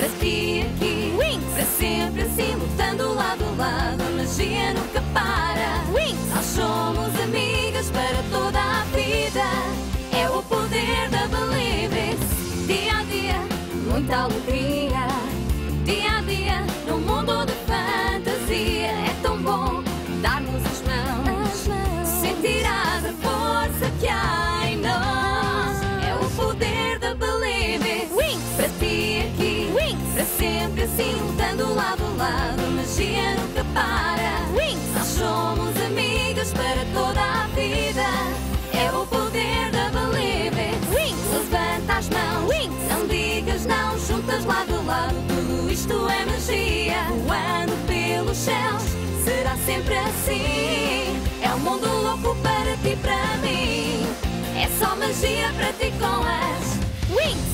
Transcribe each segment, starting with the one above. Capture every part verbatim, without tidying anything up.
para ti aqui. Winx! Para sempre assim, lutando lado a lado, a magia nunca para. Winx! Nós somos amigas para toda a vida. É o poder da Believe It. Dia a dia, muita alegria. Dia a dia, num mundo de fantasia. É tão bom darmos as mãos, sentirás a força que há em nós. É o poder da Believe It. Winx! Para ti aqui. Winx! Para sempre assim, lutando lado a lado, a magia nunca para. Winx! Nós somos amigas para toda a vida. É o poder da Believe It. Winx! Levanta as mãos. Winx! Não digas não, juntas lado a lado. Tudo isto é magia. Voando pelos céus, será sempre assim. É um mundo louco para ti e para mim. É só magia para ti com as Winx!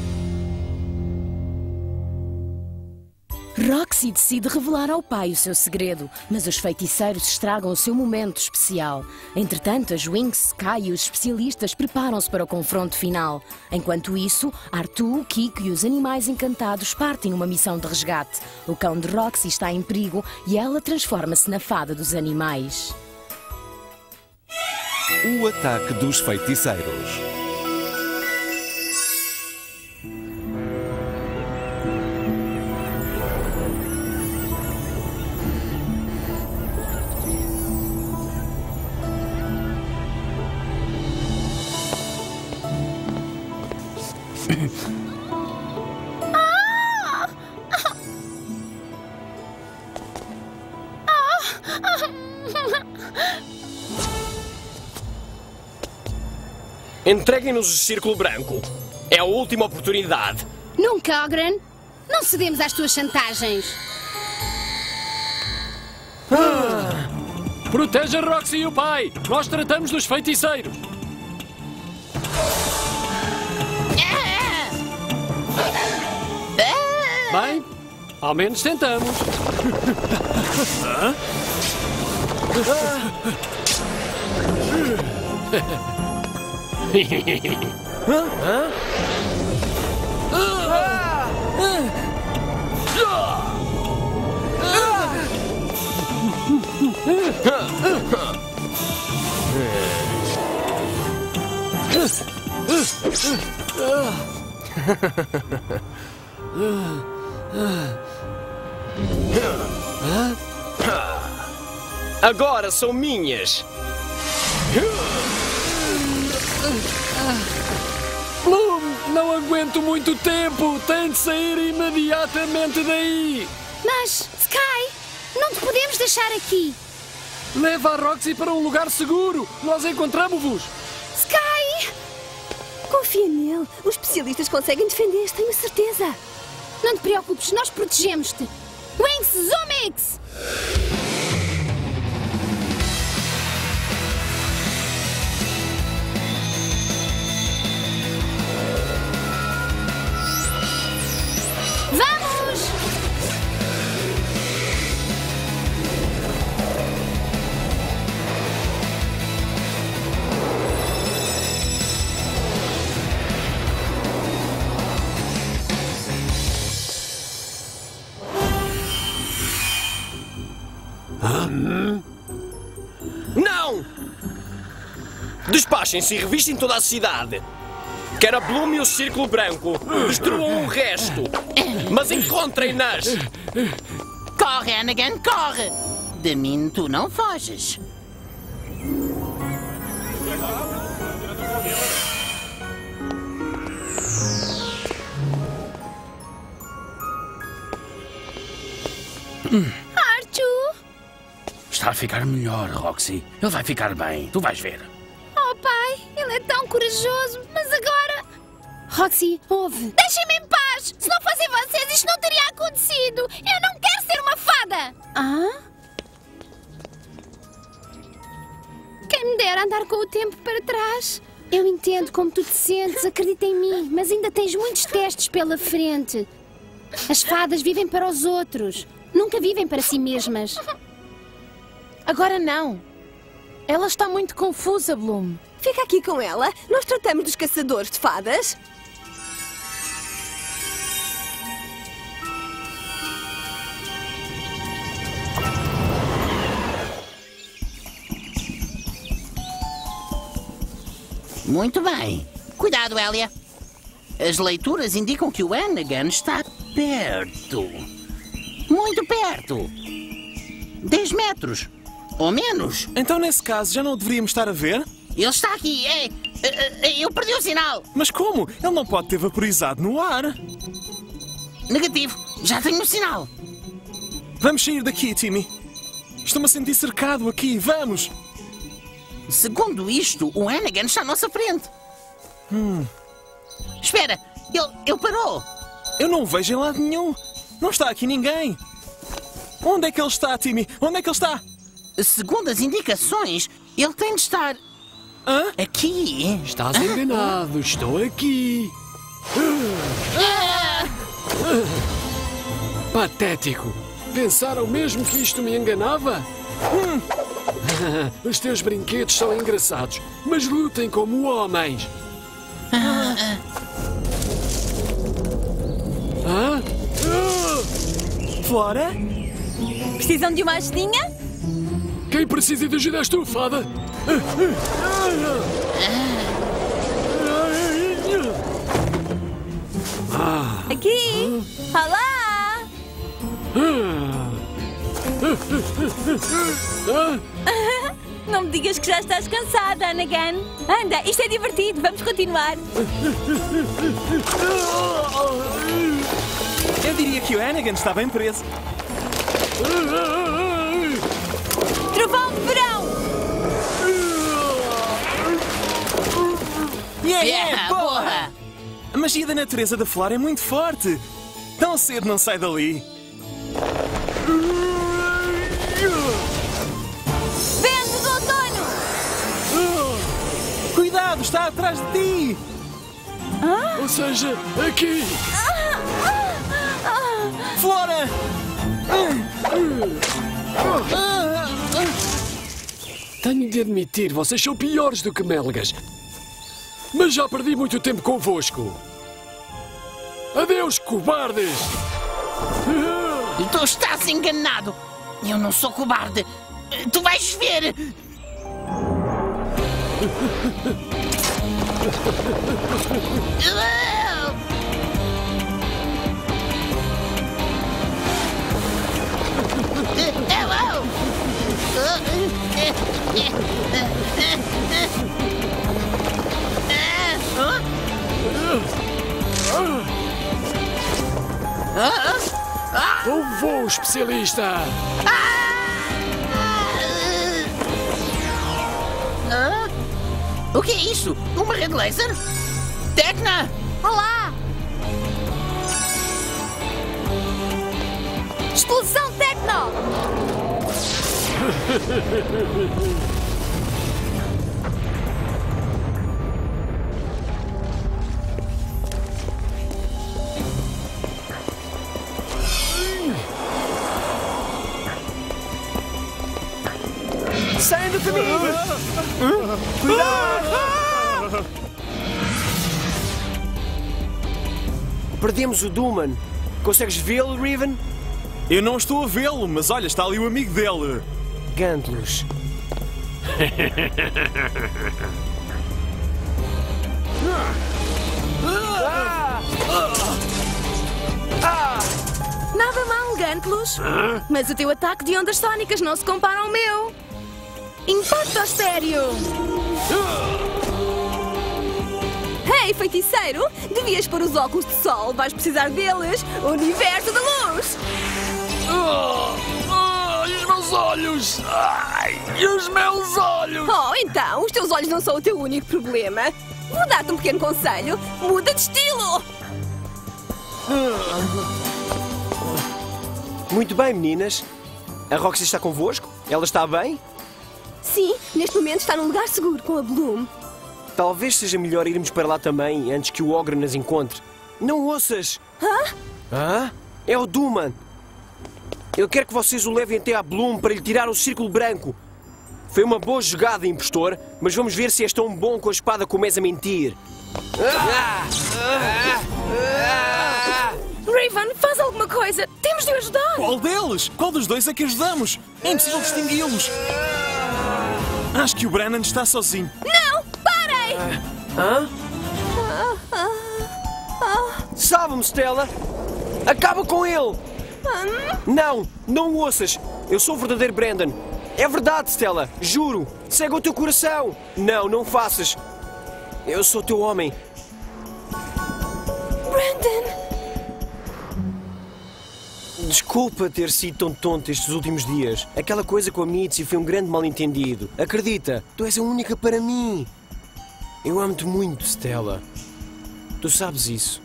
Roxy decide revelar ao pai o seu segredo, mas os feiticeiros estragam o seu momento especial. Entretanto, as Winx, Sky e os especialistas preparam-se para o confronto final. Enquanto isso, Artu, Kiko e os animais encantados partem uma missão de resgate. O cão de Roxy está em perigo e ela transforma-se na fada dos animais. O ataque dos feiticeiros. Entreguem-nos o Círculo Branco. É a última oportunidade. Nunca, Ogren. Não cedemos às tuas chantagens. Ah! Proteja Roxy e o pai. Nós tratamos dos feiticeiros. Bem, ao menos tentamos. Hã? Hã? Agora são minhas. Bloom, não aguento muito tempo. Tem de sair imediatamente daí. Mas, Sky, não te podemos deixar aqui. Leva a Roxy para um lugar seguro. Nós encontramos-vos. Sky! Confia nele. Os especialistas conseguem defender-te, tenho certeza. Não te preocupes, nós protegemos-te. Winx Zoomix! Vamos! Não! Despachem-se e revistem toda a cidade. Quer a Bloom e o Círculo Branco. Destruam o resto. Mas encontrem-nas. Corre, Anagan, corre! De mim tu não foges. Artu! Está a ficar melhor, Roxy. Ele vai ficar bem. Tu vais ver. Oh, pai, ele é tão corajoso, mas agora... Roxy, ouve. Deixem-me em paz! Se não fossem vocês, isto não teria acontecido! Eu não quero ser uma fada! Ah? Quem me dera andar com o tempo para trás. Eu entendo como tu te sentes, acredita em mim, mas ainda tens muitos testes pela frente. As fadas vivem para os outros, nunca vivem para si mesmas. Agora não. Ela está muito confusa, Bloom. Fica aqui com ela. Nós tratamos dos caçadores de fadas. Muito bem. Cuidado, Elia. As leituras indicam que o Hannigan está perto. Muito perto. dez metros. Ou menos. Então, nesse caso, já não deveríamos estar a ver? Ele está aqui. É, é, é, eu perdi o sinal. Mas como? Ele não pode ter vaporizado no ar. Negativo. Já tenho o sinal. Vamos sair daqui, Timmy. Estou-me a sentir cercado aqui. Vamos! Segundo isto, o Hannigan está à nossa frente. Hum. Espera. Ele, ele parou. Eu não o vejo em lado nenhum. Não está aqui ninguém. Onde é que ele está, Timmy? Onde é que ele está? Segundo as indicações, ele tem de estar... Hã? Aqui. Estás enganado. Estou aqui. Patético. Pensaram mesmo que isto me enganava? Hum. Os teus brinquedos são engraçados, mas lutem como homens. Hã? Flora? Precisam de uma ajudinha? Quem precisa de ajuda és tu, fada? Aqui! Olá! Não me digas que já estás cansada, Hannigan. Anda, isto é divertido. Vamos continuar. Eu diria que o Hannigan está bem preso. Trovão de verão! Yeah, Yeah, yeah, boa! boa. A magia da natureza da Flora é muito forte. Tão cedo não sai dali. Vento do outono! Cuidado, está atrás de ti. Ou seja, aqui. Flora! Tenho de admitir, vocês são piores do que melgas. Mas já perdi muito tempo convosco. Adeus, cobardes! Tu estás enganado. Eu não sou cobarde. Tu vais ver. Um voo especialista! Ah? O que é isso? Uma rede laser? Tecna! Olá! Explosão Tecno! Saem do caminho! Cuidado! Perdemos o Duman. Consegues vê-lo, Riven? Eu não estou a vê-lo, mas olha, está ali o amigo dele. Gantlos. Nada mal, Gantlos. Mas o teu ataque de ondas sónicas não se compara ao meu. Impacto estéreo. Ei, feiticeiro! Devias pôr os óculos de sol. Vais precisar deles. Universo da luz! Oh, oh, e os meus olhos! Ai, e os meus olhos! Oh, então, os teus olhos não são o teu único problema. Vou dar-te um pequeno conselho. Muda de estilo! Muito bem, meninas. A Roxy está convosco? Ela está bem? Sim, neste momento está num lugar seguro com a Bloom. Talvez seja melhor irmos para lá também, antes que o Ogre nas encontre. Não ouças! Hã? Hã? É o Duman. Eu quero que vocês o levem até à Bloom para lhe tirar o círculo branco. Foi uma boa jogada, impostor, mas vamos ver se és tão bom com a espada como és a mentir. Riven, faz alguma coisa. Temos de o ajudar. Qual deles? Qual dos dois é que ajudamos? É impossível distingui-los. Acho que o Brannan está sozinho. Não! Parem! Hã? Salva-me, Stella! Acaba com ele! Não, não o ouças! Eu sou o verdadeiro Brandon. É verdade, Stella, juro! Segue o teu coração! Não, não faças! Eu sou teu homem. Brandon! Desculpa ter sido tão tonto estes últimos dias. Aquela coisa com a Mitzi foi um grande mal-entendido. Acredita, tu és a única para mim. Eu amo-te muito, Stella. Tu sabes isso.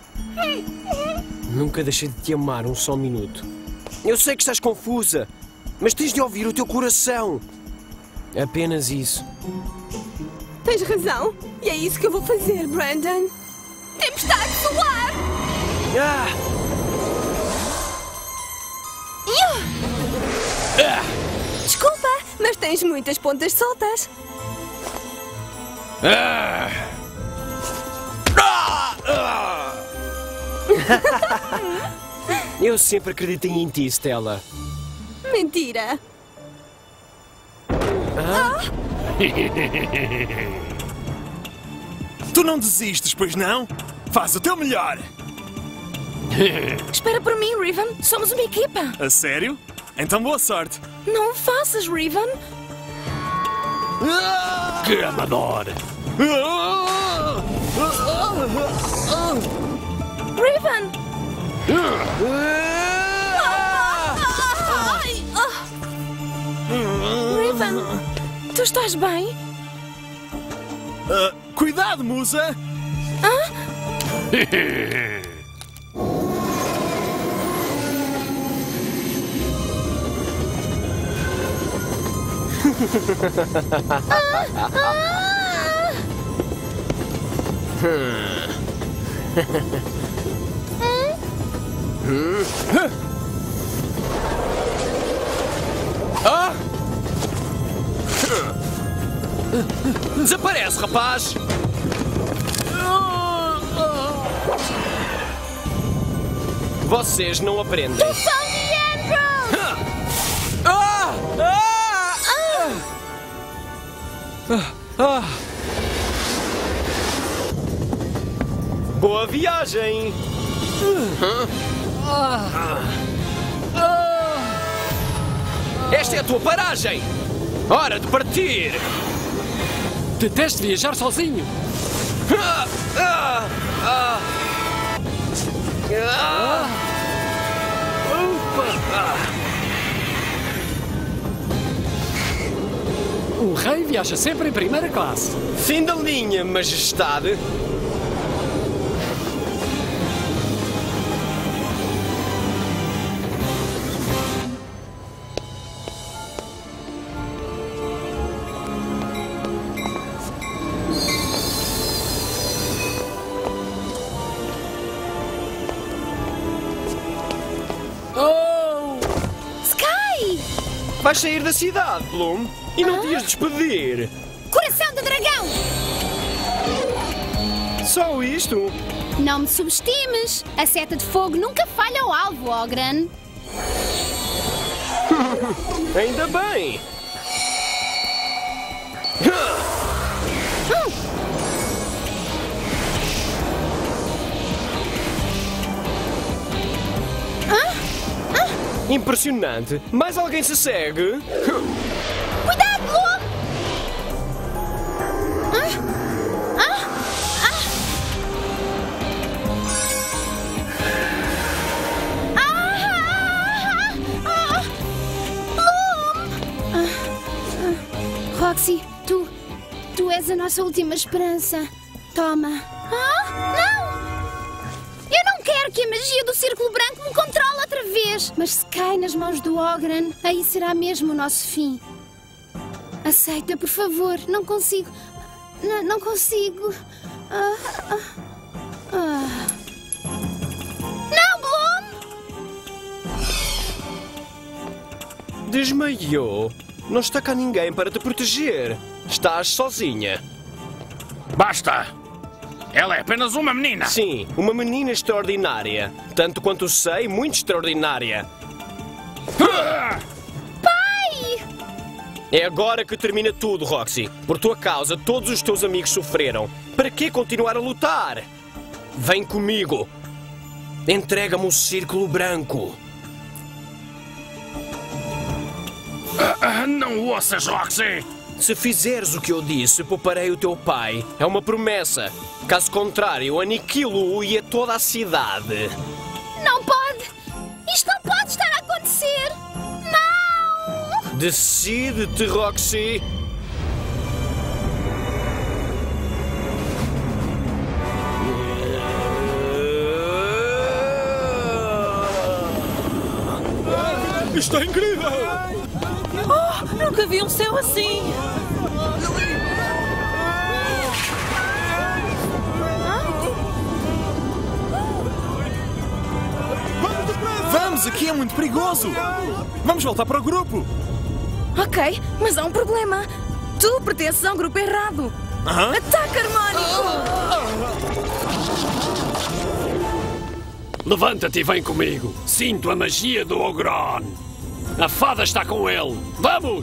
Nunca deixei de te amar um só minuto. Eu sei que estás confusa, mas tens de ouvir o teu coração. Apenas isso. Tens razão. E é isso que eu vou fazer, Brandon. Tempestade solar! Ah! Desculpa, mas tens muitas pontas soltas. Ah! Eu sempre acreditei em ti, Stella. Mentira. Tu não desistes, pois não? Faz o teu melhor. Espera por mim, Riven. Somos uma equipa. A sério? Então boa sorte. Não o faças, Riven. Que amador! Riven! Riven, tu estás bem? Uh, cuidado, musa! Ah! Desaparece, rapaz! Vocês não aprendem. Ah! Ah! Ah! Boa viagem! Esta é a tua paragem! Hora de partir! Detesto viajar sozinho. Ah! Ah! Ah! Ah! Ah! O rei viaja sempre em primeira classe. Fim da linha, majestade! Vais sair da cidade, Bloom, e não te ias despedir. Coração de dragão! Só isto? Não me subestimes. A seta de fogo nunca falha ao alvo, Ogren. Ainda bem. Impressionante. Mais alguém se segue? Cuidado, Bloom! Ah? Ah? Ah? Ah? Ah? Bloom! Ah. Ah. Roxy, tu... Tu és a nossa última esperança. Toma. Ah? Não! Eu não quero que a magia do Círculo Branco me controle outra vez. Mas se cai nas mãos do Ogren, aí será mesmo o nosso fim. Aceita, por favor. Não consigo. N não consigo. Ah, ah, ah. Não, Bloom! Desmaiou. Não está cá ninguém para te proteger. Estás sozinha. Basta! Ela é apenas uma menina. Sim, uma menina extraordinária. Tanto quanto sei, muito extraordinária. Pai! É agora que termina tudo, Roxy. Por tua causa, todos os teus amigos sofreram. Para que continuar a lutar? Vem comigo. Entrega-me o círculo branco. Ah, ah, não ouças, Roxy! Se fizeres o que eu disse, pouparei o teu pai. É uma promessa. Caso contrário, eu aniquilo-o e a toda a cidade. Não pode! Isto não pode estar a acontecer! Não! Decide-te, Roxy. Está incrível! Oh, nunca vi um céu assim! Vamos, aqui é muito perigoso! Vamos voltar para o grupo! Ok, mas há um problema. Tu pertences a um grupo errado. Aham. Ataque harmónico! Levanta-te e vem comigo. Sinto a magia do Ogron. A fada está com ele. Vamos!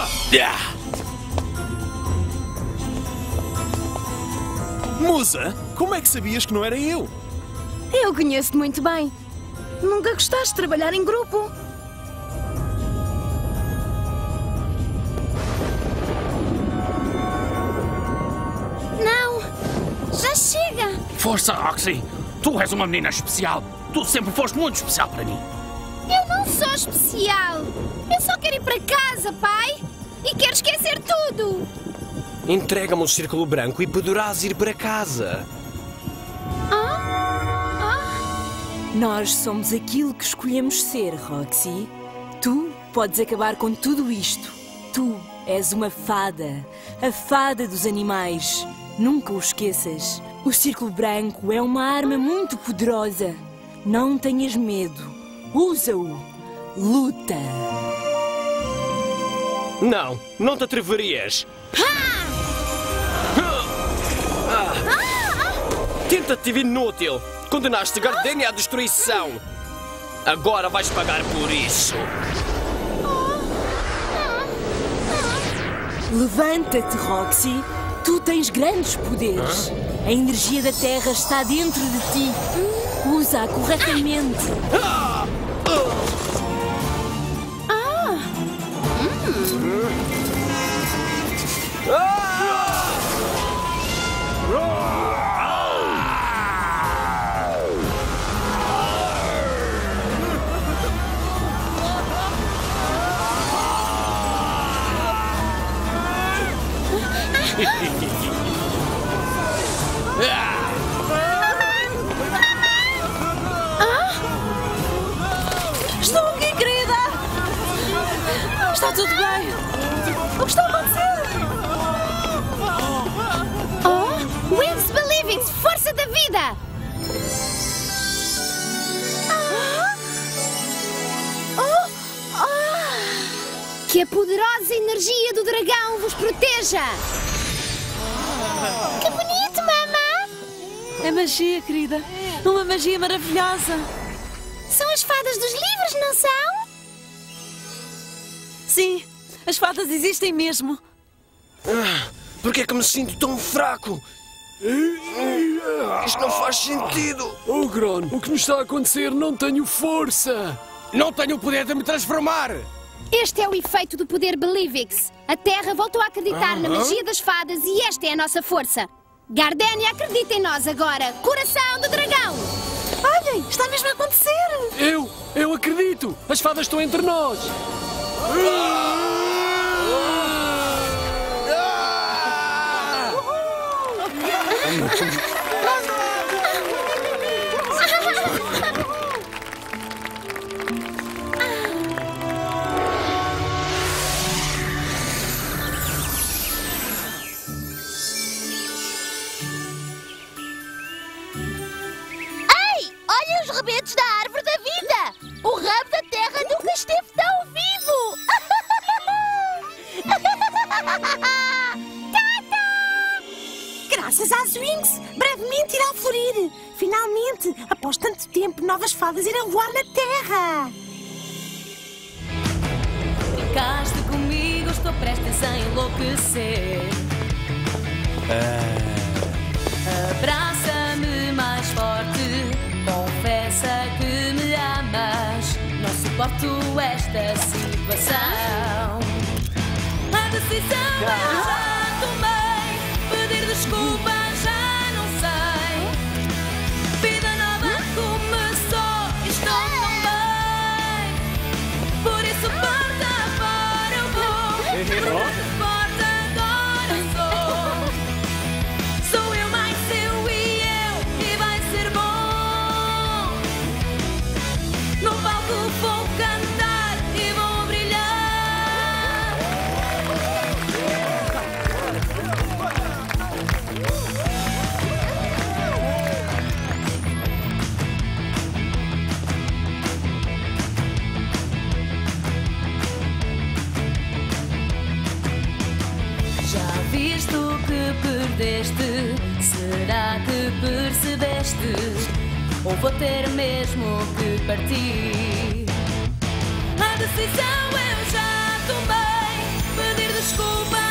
Musa, como é que sabias que não era eu? Eu conheço-te muito bem. Nunca gostaste de trabalhar em grupo. Não! Já chega! Força, Roxy! Tu és uma menina especial. Tu sempre foste muito especial para mim. Eu não sou especial! Eu só quero ir para casa, pai! E quero esquecer tudo! Entrega-me o círculo branco e poderás ir para casa. Nós somos aquilo que escolhemos ser, Roxy. Tu podes acabar com tudo isto. Tu és uma fada. A fada dos animais. Nunca o esqueças. O círculo branco é uma arma muito poderosa. Não tenhas medo. Usa-o. Luta. Não, não te atreverias. Ah. Tentativa inútil. Condenaste Gardenia à destruição. Agora vais pagar por isso. Levanta-te, Roxy. Tu tens grandes poderes. A energia da Terra está dentro de ti. Usa-a corretamente. Ah! Estou aqui, querida! Está tudo bem? O que está a acontecer? Oh! Wings Believe It! Força da vida! Oh! Oh! Que a poderosa energia do dragão vos proteja! Que bonito, mamã! É magia, querida. Uma magia maravilhosa. São as fadas dos livros, não são? Sim, as fadas existem mesmo. Ah, por que é que me sinto tão fraco? Isto não faz sentido. Ogron, o que me está a acontecer? Não tenho força. Não tenho o poder de me transformar. Este é o efeito do poder Believix. A Terra voltou a acreditar na magia das fadas e esta é a nossa força. Gardenia acredita em nós agora. Coração do dragão. Olhem, está mesmo a acontecer. Eu, eu acredito. As fadas estão entre nós. Olha os rebentos da árvore da vida! O ramo da terra nunca esteve tão vivo! Tata! Graças às Wings, brevemente irá florir. Finalmente, após tanto tempo, novas fadas irão voar na terra. Ficaste comigo, estou prestes a enlouquecer. Ah. Abraça-me mais forte, confessa que me amas. Não suporto esta situação. A decisão eu já tomei, pedir desculpa já não sei. Vida nova começou, estou tão bem. Por isso porta fora eu vou. Porta agora sou. Sou eu mais eu e eu, e vai ser bom. No palco vou cantar e vou brilhar. Já viste o que perdeste? Será que percebeste? Ou vou ter mesmo que partir? A decisão eu já tomei, pedir desculpa